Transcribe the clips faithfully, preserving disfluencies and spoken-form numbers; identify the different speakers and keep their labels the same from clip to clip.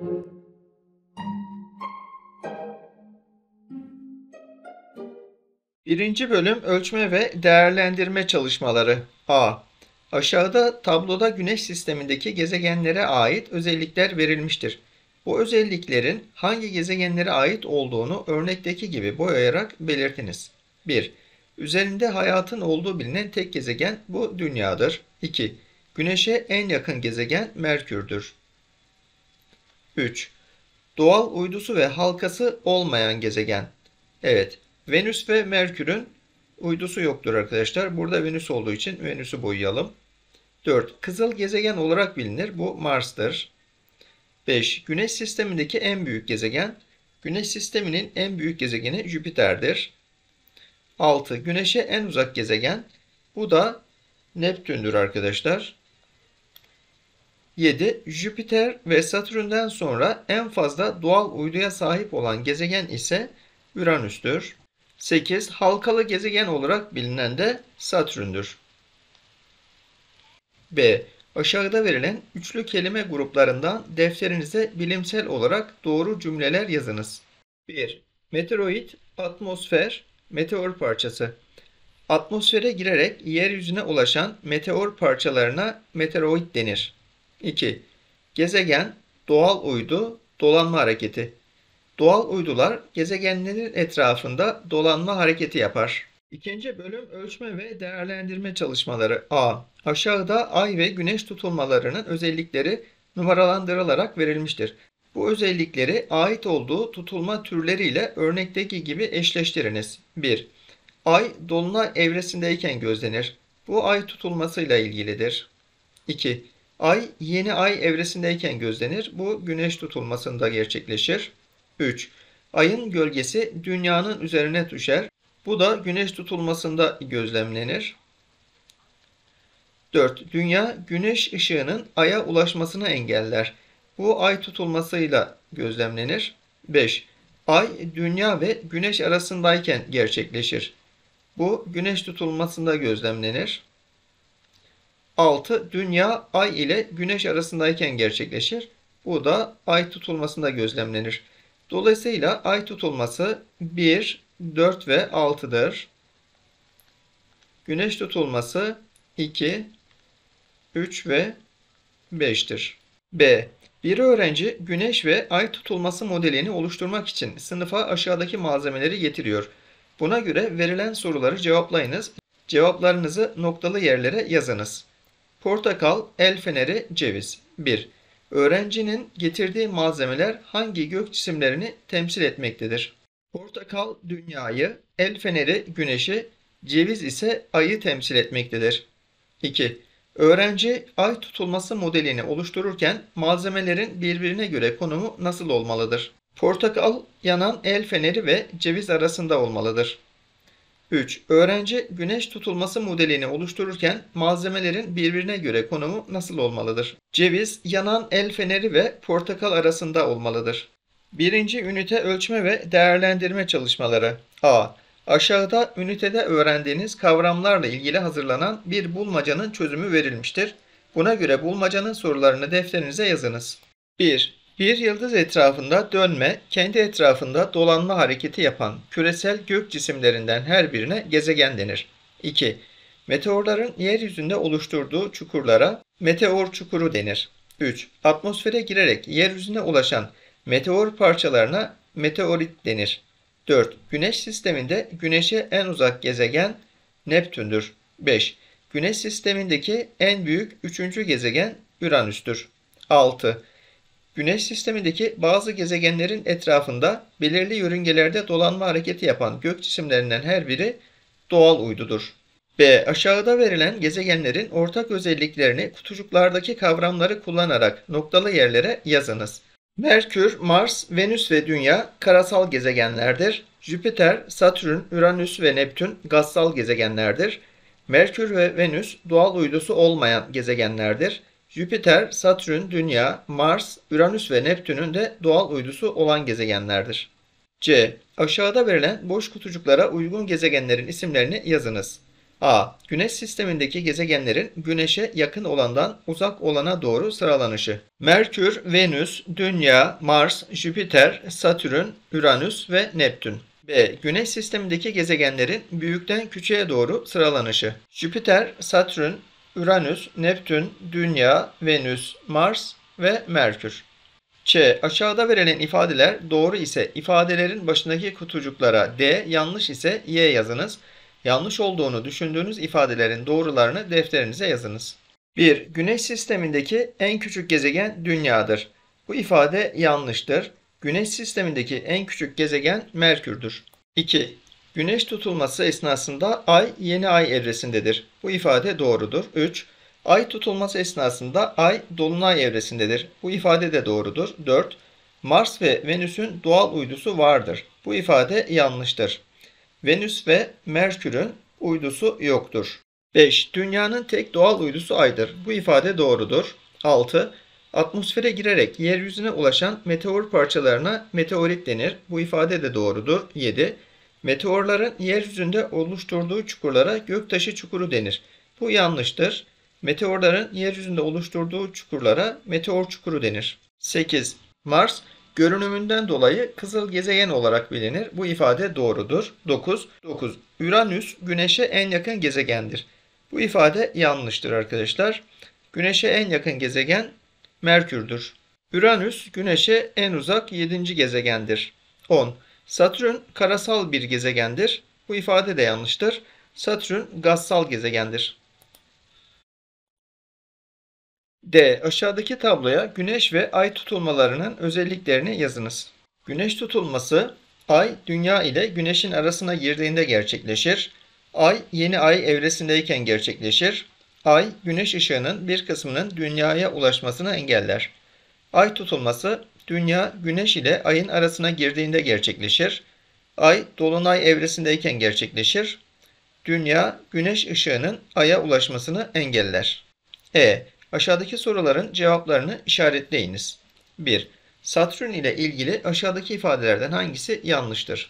Speaker 1: Birinci bölüm ölçme ve değerlendirme çalışmaları. A. Aşağıda tabloda Güneş sistemindeki gezegenlere ait özellikler verilmiştir. Bu özelliklerin hangi gezegenlere ait olduğunu örnekteki gibi boyayarak belirtiniz. bir. Üzerinde hayatın olduğu bilinen tek gezegen bu Dünya'dır. iki. Güneş'e en yakın gezegen Merkür'dür. üç. Doğal uydusu ve halkası olmayan gezegen. Evet, Venüs ve Merkür'ün uydusu yoktur arkadaşlar. Burada Venüs olduğu için Venüs'ü boyayalım. dört. Kızıl gezegen olarak bilinir. Bu Mars'tır. beş. Güneş sistemindeki en büyük gezegen. Güneş sisteminin en büyük gezegeni Jüpiter'dir. altı. Güneş'e en uzak gezegen. Bu da Neptün'dür arkadaşlar. yedi. Jüpiter ve Satürn'den sonra en fazla doğal uyduya sahip olan gezegen ise Uranüs'tür. sekiz. Halkalı gezegen olarak bilinen de Satürn'dür. B. Aşağıda verilen üçlü kelime gruplarından defterinize bilimsel olarak doğru cümleler yazınız. bir. Meteoroid, atmosfer, meteor parçası. Atmosfere girerek yeryüzüne ulaşan meteor parçalarına meteoroid denir. iki. Gezegen, doğal uydu, dolanma hareketi. Doğal uydular gezegenlerin etrafında dolanma hareketi yapar. İkinci bölüm ölçme ve değerlendirme çalışmaları. A. Aşağıda ay ve güneş tutulmalarının özellikleri numaralandırılarak verilmiştir. Bu özellikleri ait olduğu tutulma türleriyle örnekteki gibi eşleştiriniz. bir. Ay dolunay evresindeyken gözlenir. Bu ay tutulmasıyla ilgilidir. iki. Ay yeni ay evresindeyken gözlenir. Bu güneş tutulmasında gerçekleşir. üç. Ayın gölgesi dünyanın üzerine düşer. Bu da güneş tutulmasında gözlemlenir. dört. Dünya güneş ışığının aya ulaşmasını engeller. Bu ay tutulmasıyla gözlemlenir. beş. Ay dünya ve güneş arasındayken gerçekleşir. Bu güneş tutulmasında gözlemlenir. altı. Dünya ay ile güneş arasındayken gerçekleşir. Bu da ay tutulmasında gözlemlenir. Dolayısıyla ay tutulması bir, dört ve altıdır. Güneş tutulması iki, üç ve beştir. B. Bir öğrenci güneş ve ay tutulması modelini oluşturmak için sınıfa aşağıdaki malzemeleri getiriyor. Buna göre verilen soruları cevaplayınız. Cevaplarınızı noktalı yerlere yazınız. Portakal, el feneri, ceviz. bir. Öğrencinin getirdiği malzemeler hangi gök cisimlerini temsil etmektedir? Portakal dünyayı, el feneri güneşi, ceviz ise ayı temsil etmektedir. iki. Öğrenci ay tutulması modelini oluştururken malzemelerin birbirine göre konumu nasıl olmalıdır? Portakal yanan el feneri ve ceviz arasında olmalıdır. üç. Öğrenci güneş tutulması modelini oluştururken malzemelerin birbirine göre konumu nasıl olmalıdır? Ceviz yanan el feneri ve portakal arasında olmalıdır. Birinci ünite ölçme ve değerlendirme çalışmaları. A. Aşağıda ünitede öğrendiğiniz kavramlarla ilgili hazırlanan bir bulmacanın çözümü verilmiştir. Buna göre bulmacanın sorularını defterinize yazınız. bir. Bir yıldız etrafında dönme, kendi etrafında dolanma hareketi yapan küresel gök cisimlerinden her birine gezegen denir. iki. Meteorların yeryüzünde oluşturduğu çukurlara meteor çukuru denir. üç. Atmosfere girerek yeryüzüne ulaşan meteor parçalarına meteorit denir. dört. Güneş sisteminde Güneş'e en uzak gezegen Neptün'dür. beş. Güneş sistemindeki en büyük üçüncü gezegen Uranüs'tür. altı. Güneş sistemindeki bazı gezegenlerin etrafında belirli yörüngelerde dolanma hareketi yapan gök cisimlerinden her biri doğal uydudur. B. Aşağıda verilen gezegenlerin ortak özelliklerini kutucuklardaki kavramları kullanarak noktalı yerlere yazınız. Merkür, Mars, Venüs ve Dünya karasal gezegenlerdir. Jüpiter, Satürn, Uranüs ve Neptün gazsal gezegenlerdir. Merkür ve Venüs doğal uydusu olmayan gezegenlerdir. Jüpiter, Satürn, Dünya, Mars, Uranüs ve Neptün'ün de doğal uydusu olan gezegenlerdir. C. Aşağıda verilen boş kutucuklara uygun gezegenlerin isimlerini yazınız. A. Güneş sistemindeki gezegenlerin Güneş'e yakın olandan uzak olana doğru sıralanışı. Merkür, Venüs, Dünya, Mars, Jüpiter, Satürn, Uranüs ve Neptün. B. Güneş sistemindeki gezegenlerin büyükten küçüğe doğru sıralanışı. Jüpiter, Satürn, Uranüs, Neptün, Dünya, Venüs, Mars ve Merkür. Ç. Aşağıda verilen ifadeler doğru ise ifadelerin başındaki kutucuklara D, yanlış ise Y yazınız. Yanlış olduğunu düşündüğünüz ifadelerin doğrularını defterinize yazınız. bir. Güneş sistemindeki en küçük gezegen Dünya'dır. Bu ifade yanlıştır. Güneş sistemindeki en küçük gezegen Merkür'dür. iki. Güneş tutulması esnasında Ay yeni ay evresindedir. Bu ifade doğrudur. üç. Ay tutulması esnasında Ay dolunay evresindedir. Bu ifade de doğrudur. dört. Mars ve Venüs'ün doğal uydusu vardır. Bu ifade yanlıştır. Venüs ve Merkür'ün uydusu yoktur. beş. Dünyanın tek doğal uydusu Ay'dır. Bu ifade doğrudur. altı. Atmosfere girerek yeryüzüne ulaşan meteor parçalarına meteorit denir. Bu ifade de doğrudur. yedi. Meteorların yeryüzünde oluşturduğu çukurlara göktaşı çukuru denir. Bu yanlıştır. Meteorların yeryüzünde oluşturduğu çukurlara meteor çukuru denir. sekiz. Mars, görünümünden dolayı kızıl gezegen olarak bilinir. Bu ifade doğrudur. dokuz. dokuz. Uranüs, Güneş'e en yakın gezegendir. Bu ifade yanlıştır arkadaşlar. Güneş'e en yakın gezegen Merkür'dür. Uranüs, Güneş'e en uzak yedinci gezegendir. on. Satürn, karasal bir gezegendir. Bu ifade de yanlıştır. Satürn, gazsal gezegendir. D. Aşağıdaki tabloya Güneş ve Ay tutulmalarının özelliklerini yazınız. Güneş tutulması, Ay, Dünya ile Güneş'in arasına girdiğinde gerçekleşir. Ay, yeni ay evresindeyken gerçekleşir. Ay, Güneş ışığının bir kısmının Dünya'ya ulaşmasını engeller. Ay tutulması, Dünya, Güneş ile Ay'ın arasına girdiğinde gerçekleşir. Ay, dolunay evresindeyken gerçekleşir. Dünya, Güneş ışığının Ay'a ulaşmasını engeller. E. Aşağıdaki soruların cevaplarını işaretleyiniz. bir. Satürn ile ilgili aşağıdaki ifadelerden hangisi yanlıştır?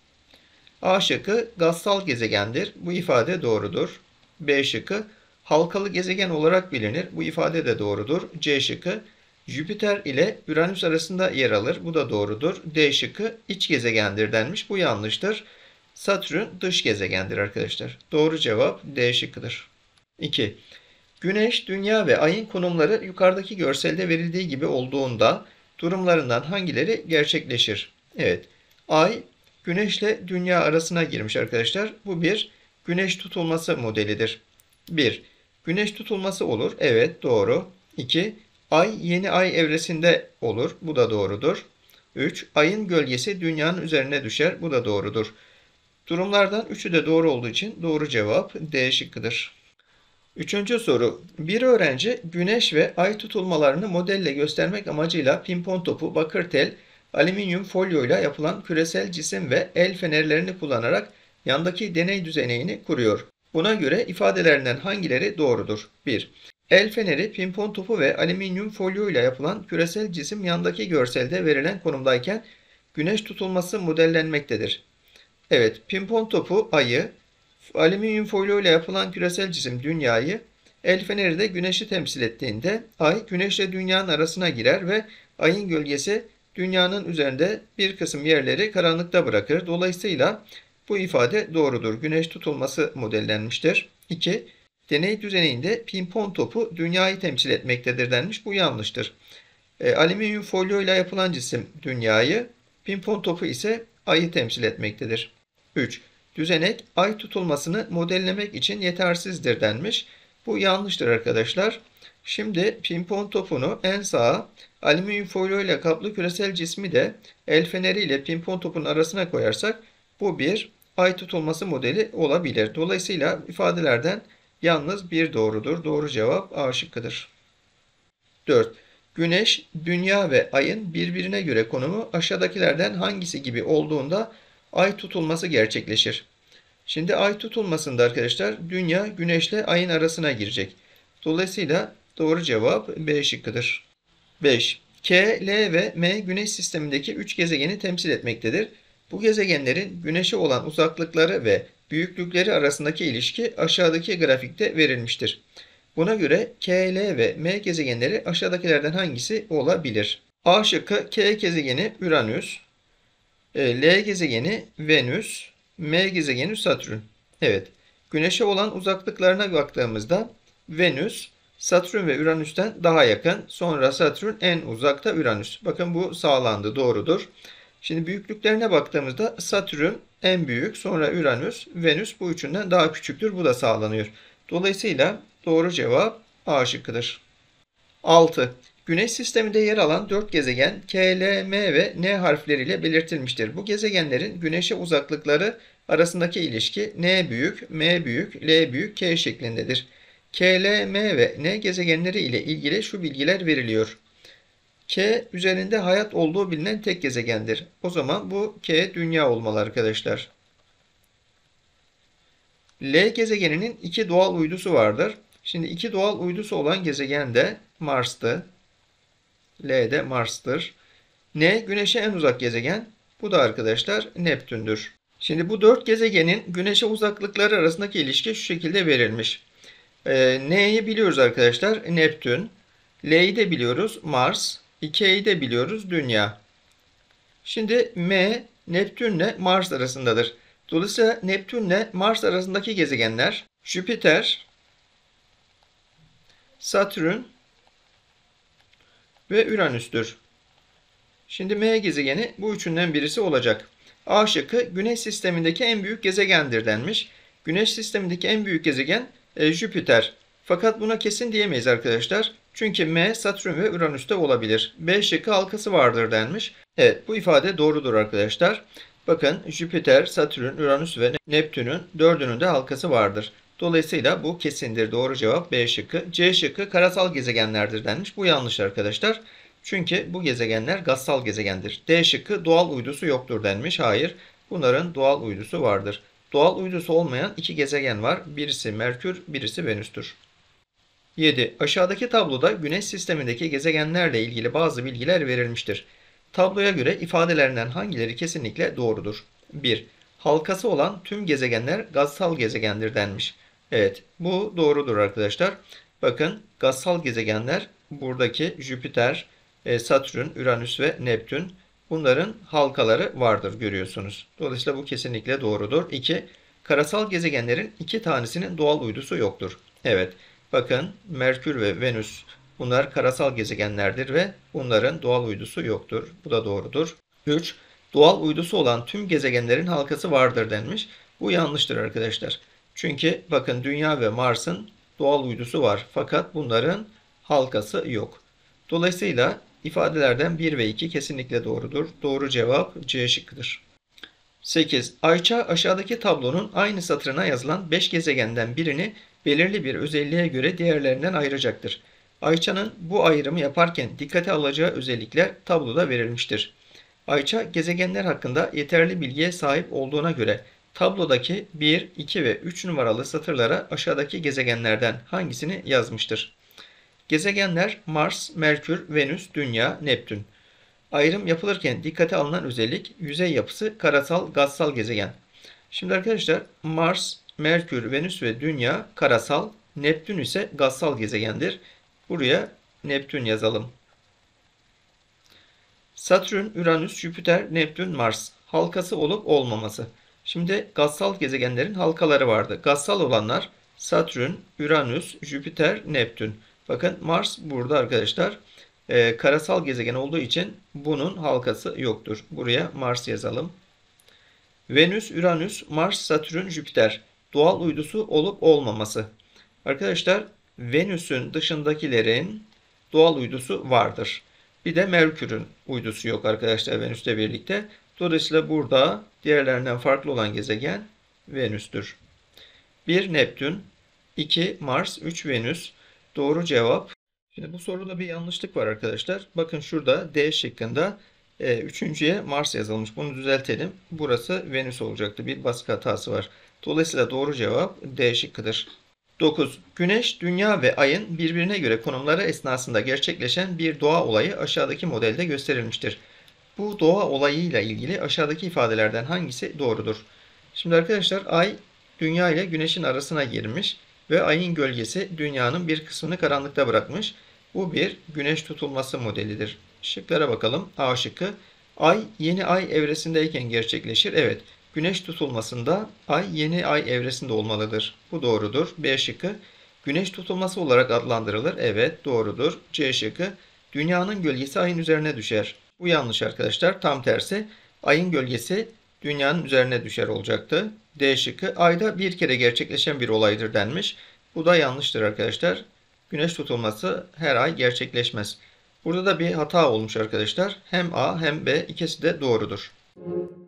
Speaker 1: A şıkkı gazsal gezegendir. Bu ifade doğrudur. B şıkkı halkalı gezegen olarak bilinir. Bu ifade de doğrudur. C şıkkı Jüpiter ile Uranüs arasında yer alır. Bu da doğrudur. D şıkkı iç gezegendir denmiş. Bu yanlıştır. Satürn dış gezegendir arkadaşlar. Doğru cevap D şıkkıdır. iki. Güneş, Dünya ve Ay'ın konumları yukarıdaki görselde verildiği gibi olduğunda durumlarından hangileri gerçekleşir? Evet, Ay, Güneş ile Dünya arasına girmiş arkadaşlar. Bu bir Güneş tutulması modelidir. bir. Güneş tutulması olur. Evet, doğru. iki. Ay yeni ay evresinde olur. Bu da doğrudur. üç. Ayın gölgesi Dünya'nın üzerine düşer. Bu da doğrudur. Durumlardan üçü de doğru olduğu için doğru cevap D şıkkıdır. Üçüncü soru. Bir öğrenci Güneş ve Ay tutulmalarını modelle göstermek amacıyla pimpon topu, bakır tel, alüminyum folyoyla yapılan küresel cisim ve el fenerlerini kullanarak yandaki deney düzeneğini kuruyor. Buna göre ifadelerinden hangileri doğrudur? bir. El feneri, pimpon topu ve alüminyum folyoyla yapılan küresel cisim yandaki görselde verilen konumdayken Güneş tutulması modellenmektedir. Evet, pimpon topu Ay'ı, alüminyum folyo ile yapılan küresel cisim Dünya'yı, el feneri de Güneş'i temsil ettiğinde Ay, Güneş ile Dünya'nın arasına girer ve Ay'ın gölgesi Dünya'nın üzerinde bir kısım yerleri karanlıkta bırakır. Dolayısıyla bu ifade doğrudur. Güneş tutulması modellenmiştir. iki. Deney düzeninde pimpon topu Dünya'yı temsil etmektedir denmiş. Bu yanlıştır. E, alüminyum folyo ile yapılan cisim Dünya'yı, pimpon topu ise Ay'ı temsil etmektedir. üç. Düzenek ay tutulmasını modellemek için yetersizdir denmiş. Bu yanlıştır arkadaşlar. Şimdi pimpon topunu en sağa, alüminyum folyo ile kaplı küresel cismi de el feneri ile pimpon topun arasına koyarsak bu bir ay tutulması modeli olabilir. Dolayısıyla ifadelerden yalnız bir doğrudur. Doğru cevap A şıkkıdır. dört. Güneş, Dünya ve Ay'ın birbirine göre konumu aşağıdakilerden hangisi gibi olduğunda ay tutulması gerçekleşir? Şimdi ay tutulmasında arkadaşlar Dünya Güneş'le Ay'ın arasına girecek. Dolayısıyla doğru cevap B şıkkıdır. beş. K, L ve M Güneş sistemindeki üç gezegeni temsil etmektedir. Bu gezegenlerin Güneş'e olan uzaklıkları ve büyüklükleri arasındaki ilişki aşağıdaki grafikte verilmiştir. Buna göre K, L ve M gezegenleri aşağıdakilerden hangisi olabilir? A şıkkı K gezegeni Uranüs, L gezegeni Venüs, M gezegeni Satürn. Evet, Güneş'e olan uzaklıklarına baktığımızda Venüs, Satürn ve Uranüs'ten daha yakın. Sonra Satürn, en uzakta Uranüs. Bakın bu sağlandı, doğrudur. Şimdi büyüklüklerine baktığımızda Satürn en büyük, sonra Uranüs, Venüs bu üçünden daha küçüktür. Bu da sağlanıyor. Dolayısıyla doğru cevap A şıkkıdır. altı. Güneş sisteminde yer alan dört gezegen K, L, M ve N harfleriyle belirtilmiştir. Bu gezegenlerin Güneş'e uzaklıkları arasındaki ilişki N büyük, M büyük, L büyük, K şeklindedir. K, L, M ve N gezegenleri ile ilgili şu bilgiler veriliyor. K üzerinde hayat olduğu bilinen tek gezegendir. O zaman bu K dünya olmalı arkadaşlar. L gezegeninin iki doğal uydusu vardır. Şimdi iki doğal uydusu olan gezegen de Mars'tı. L de Mars'tır. N Güneş'e en uzak gezegen. Bu da arkadaşlar Neptün'dür. Şimdi bu dört gezegenin Güneş'e uzaklıkları arasındaki ilişki şu şekilde verilmiş. Ee, N'yi biliyoruz arkadaşlar, Neptün. L'yi de biliyoruz, Mars. K'yi de biliyoruz, Dünya. Şimdi M, Neptünle Mars arasındadır. Dolayısıyla Neptünle Mars arasındaki gezegenler Jüpiter, Satürn ve Uranüs'tür. Şimdi M gezegeni bu üçünden birisi olacak. A şıkkı Güneş sistemindeki en büyük gezegendir denmiş. Güneş sistemindeki en büyük gezegen e, Jüpiter. Fakat buna kesin diyemeyiz arkadaşlar. Çünkü M, Satürn ve Uranüs'te olabilir. B şıkkı halkası vardır denmiş. Evet, bu ifade doğrudur arkadaşlar. Bakın Jüpiter, Satürn, Uranüs ve Neptün'ün dördünün de halkası vardır. Dolayısıyla bu kesindir. Doğru cevap B şıkkı. C şıkkı karasal gezegenlerdir denmiş. Bu yanlış arkadaşlar. Çünkü bu gezegenler gazsal gezegendir. D şıkkı doğal uydusu yoktur denmiş. Hayır. Bunların doğal uydusu vardır. Doğal uydusu olmayan iki gezegen var. Birisi Merkür, birisi Venüs'tür. yedi. Aşağıdaki tabloda Güneş sistemindeki gezegenlerle ilgili bazı bilgiler verilmiştir. Tabloya göre ifadelerinden hangileri kesinlikle doğrudur? bir. Halkası olan tüm gezegenler gazsal gezegendir denmiş. Evet, bu doğrudur arkadaşlar. Bakın, gazsal gezegenler buradaki Jüpiter, Satürn, Uranüs ve Neptün. Bunların halkaları vardır görüyorsunuz. Dolayısıyla bu kesinlikle doğrudur. iki. Karasal gezegenlerin iki tanesinin doğal uydusu yoktur. Evet, bakın Merkür ve Venüs bunlar karasal gezegenlerdir ve bunların doğal uydusu yoktur. Bu da doğrudur. üç. Doğal uydusu olan tüm gezegenlerin halkası vardır denmiş. Bu yanlıştır arkadaşlar. Çünkü bakın Dünya ve Mars'ın doğal uydusu var. Fakat bunların halkası yok. Dolayısıyla ifadelerden bir ve iki kesinlikle doğrudur. Doğru cevap C şıkkıdır. sekiz. Ayça aşağıdaki tablonun aynı satırına yazılan beş gezegenden birini belirli bir özelliğe göre diğerlerinden ayıracaktır. Ayça'nın bu ayrımı yaparken dikkate alacağı özellikler tabloda verilmiştir. Ayça gezegenler hakkında yeterli bilgiye sahip olduğuna göre tablodaki bir, iki ve üç numaralı satırlara aşağıdaki gezegenlerden hangisini yazmıştır? Gezegenler Mars, Merkür, Venüs, Dünya, Neptün. Ayrım yapılırken dikkate alınan özellik yüzey yapısı karasal, gazsal gezegen. Şimdi arkadaşlar Mars, Merkür, Venüs ve Dünya karasal, Neptün ise gazsal gezegendir. Buraya Neptün yazalım. Satürn, Uranüs, Jüpiter, Neptün, Mars. Halkası olup olmaması. Şimdi gazsal gezegenlerin halkaları vardı. Gazsal olanlar Satürn, Uranüs, Jüpiter, Neptün. Bakın Mars burada arkadaşlar. Ee, karasal gezegen olduğu için bunun halkası yoktur. Buraya Mars yazalım. Venüs, Uranüs, Mars, Satürn, Jüpiter. Doğal uydusu olup olmaması. Arkadaşlar Venüs'ün dışındakilerin doğal uydusu vardır. Bir de Merkür'ün uydusu yok arkadaşlar Venüs'le birlikte. Dolayısıyla burada diğerlerinden farklı olan gezegen Venüs'tür. bir Neptün, iki Mars, üç Venüs. Doğru cevap. Şimdi bu soruda bir yanlışlık var arkadaşlar. Bakın şurada D şıkkında e, üçüncüye Mars yazılmış. Bunu düzeltelim. Burası Venüs olacaktı. Bir baskı hatası var. Dolayısıyla doğru cevap D şıkkıdır. dokuz. Güneş, Dünya ve Ay'ın birbirine göre konumları esnasında gerçekleşen bir doğa olayı aşağıdaki modelde gösterilmiştir. Bu doğa olayıyla ilgili aşağıdaki ifadelerden hangisi doğrudur? Şimdi arkadaşlar Ay Dünya ile Güneş'in arasına girmiş ve Ay'ın gölgesi Dünya'nın bir kısmını karanlıkta bırakmış. Bu bir Güneş tutulması modelidir. Şıklara bakalım. A şıkkı. Ay yeni Ay evresindeyken gerçekleşir. Evet. Güneş tutulmasında Ay yeni Ay evresinde olmalıdır. Bu doğrudur. B şıkkı. Güneş tutulması olarak adlandırılır. Evet, doğrudur. C şıkkı. Dünyanın gölgesi Ay'ın üzerine düşer. Bu yanlış arkadaşlar. Tam tersi. Ay'ın gölgesi Dünya'nın üzerine düşer olacaktı. D şıkkı. Ayda bir kere gerçekleşen bir olaydır denmiş. Bu da yanlıştır arkadaşlar. Güneş tutulması her ay gerçekleşmez. Burada da bir hata olmuş arkadaşlar. Hem A hem B ikisi de doğrudur.